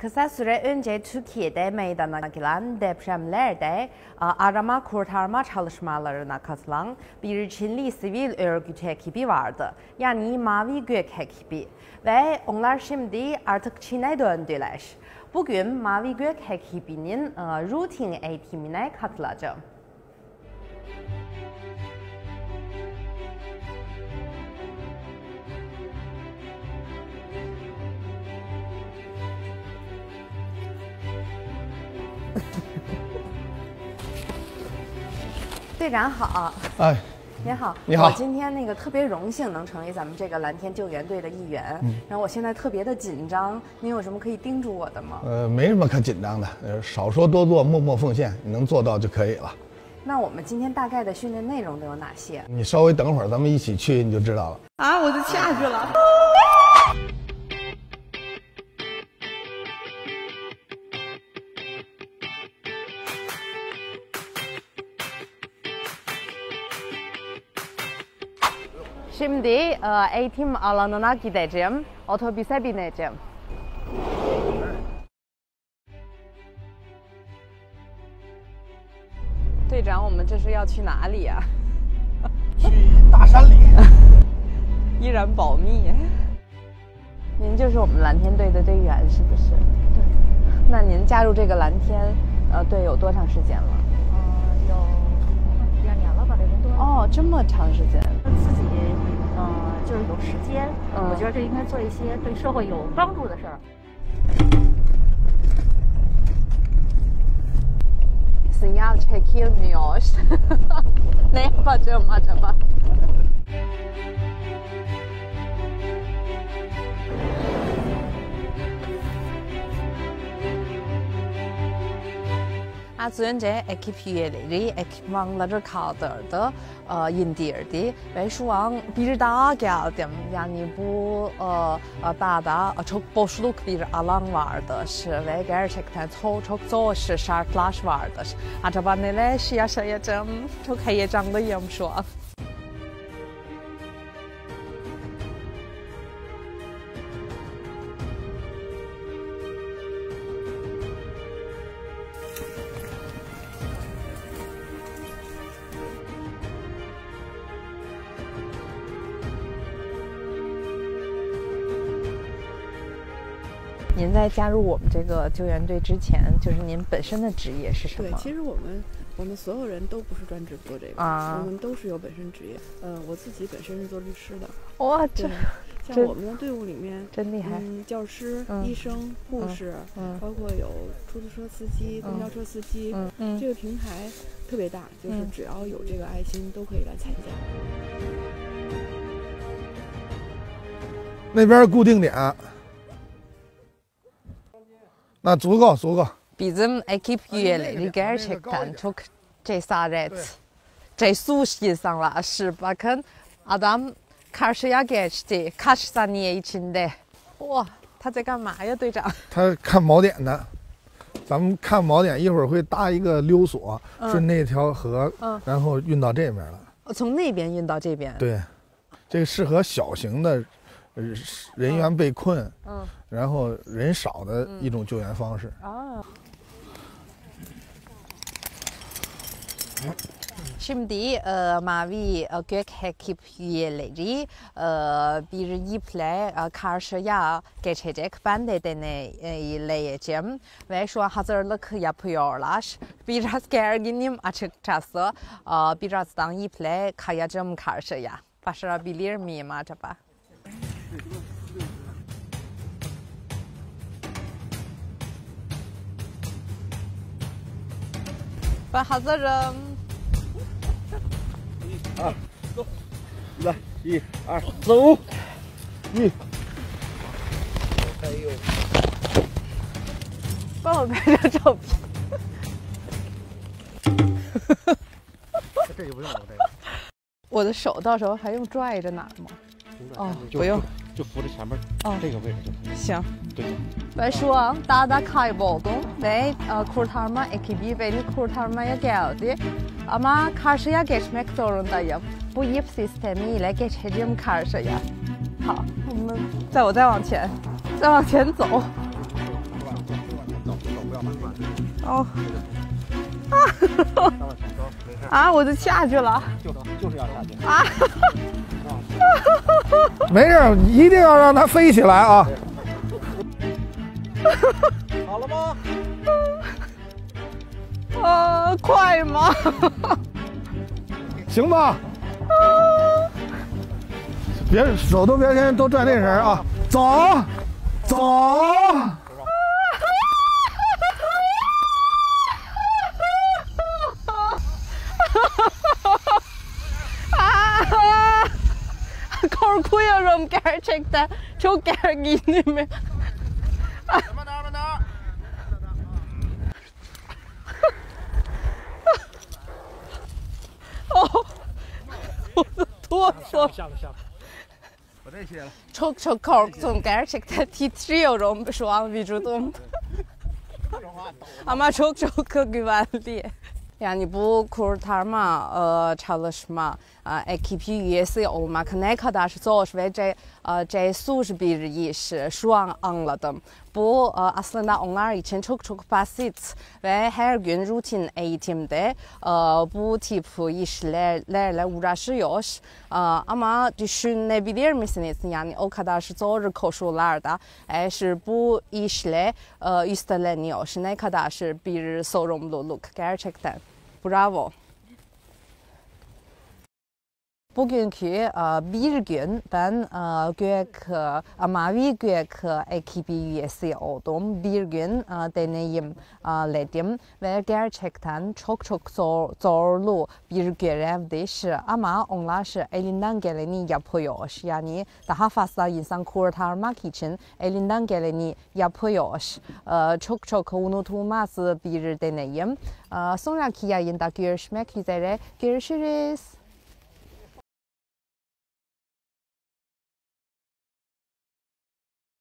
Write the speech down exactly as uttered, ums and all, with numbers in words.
Kısa süre önce Türkiye'de meydana gelen depremlerde arama kurtarma çalışmalarına katılan bir Çinli sivil örgüt ekibi vardı. Yani Mavi Gök ekibi. Ve onlar şimdi artık Çin'e döndüler. Bugün Mavi Gök ekibinin rutin eğitimine katılacağım.队长好， 哎， 你好， 你好我今天那个特别荣幸能成为咱们这个蓝天救援队的一员，嗯、然后我现在特别的紧张，您有什么可以叮嘱我的吗？ 呃，没什么可紧张的，呃，少说多做，默默奉献，你能做到就可以了。 那我们今天大概的训练内容都有哪些？ 你稍微等会儿，咱们一起去你就知道了。 啊，我就下去了。Şimdi eğitim alanına gideceğim, otobüse bineceğim. 队长，我们这是要去哪里呀？ 去大山里， 依然保密。您就是我们蓝天队的队员，是不是？ 对。 那您加入这个蓝天呃队有多长时间了？ 呃，有两年了吧，两年多。 哦，这么长时间。 自己呃，就是有时间，嗯、我觉得就应该做一些对社会有帮助的事儿。 Sinyal çekilmiyor. Ne yapacağım acaba? Az önce ekip üyeleri ekipmanları kaldırdı, indirdi ve şu an bir daha geldim. Yani bu dağda çok boşluk bir alan vardır ve gerçekten çok çok zor şartlar vardır. Acaba neler yaşayacağım? Çok heyecanlıyım şu an. Ờ, 您在加入我们这个救援队之前，就是您本身的职业是什么？ 对，其实我们我们所有人都不是专职做这个，啊、我们都是有本身职业。呃，我自己本身是做律师的。 哇，这像我们的队伍里面， 真厉害。 嗯，教师、嗯、医生、护士，嗯，包括有出租车司机、公交车司机，嗯嗯，这个平台特别大，就是只要有这个爱心，都可以来参加。 那边固定点。 那足够足够。 Bizim ekip üyeleri gerçekten çok cesaret, cesur insanlar. Bakın adam karşıya geçti kaç saniye içinde. 哇，他在干嘛呀，队长？ 他看锚点呢，咱们看锚点，一会儿会搭一个溜索，嗯、顺那条河，嗯、然后运到这边了。 从那边运到这边。 对，这个适合小型的。 人员被困，嗯，然后人少的一种救援方式。啊。 Şimdi e, Mavi Gök ekip üyeleri e, bir iple e, karşıya geçecek. Ben de deneyeceğim ve şu an hazırlık yapıyorlar. Biraz gerginim açıkçası. E, birazdan iple kayacağım karşıya. Başarabilir miyim acaba? Ben hazırım. 二，走，来，一二，走，一。哎呦， 帮我拍张照片。 这就不用了，这个。 我的手到时候还用拽着哪儿吗？哦，不用。 就扶着前面，哦，这个位置就可以。 行。 对。 Ben şu an dağda kayboldum ve kurtarma ekibi beni kurtarmaya geldi. Ama karşıya geçmek zorundayım. Bu ip sistemiyle geçeceğim karşıya. 好，我们再我再往前，再往前走。 哦。啊！我就下去了。 就就是要下去。 啊！ 没事，一定要让它飞起来啊！ 好了吗？ 呃，快吗？ 行吧。别手都别先都转那绳啊！走，走。 Korkuyorum gerçekten. Çok gerginim. Oh, tuğsum. Çok çok korktum gerçekten. Titriyorum şu an vücudum. Ama çok çok güvenli. Yani bu kurtarma e, çalışma e, ekibi üyesi olmak ne kadar zor ve ce, e, cesur bir iş şu an anladım. Bu e, aslında onlar için çok çok basit ve her gün rutin eğitimde e, bu tip işlerle uğraşıyoruz. E, ama düşünebilir misiniz? Yani o kadar zor koşullarda eğer bu işle e, üstleniyor. Ne kadar bir sorumluluk gerçekten. Bravo. Bugünkü bir gün ben gök, mavi gök ekibi üyesi oldum. Bir gün deneyimledim ve gerçekten çok çok zor, zorlu bir görevdi. Ama onlar elinden geleni yapıyor. Yani daha fazla insan kurtarmak için elinden geleni yapıyor. Çok çok unutulmaz bir deneyim. Sonraki yayında görüşmek üzere. Görüşürüz.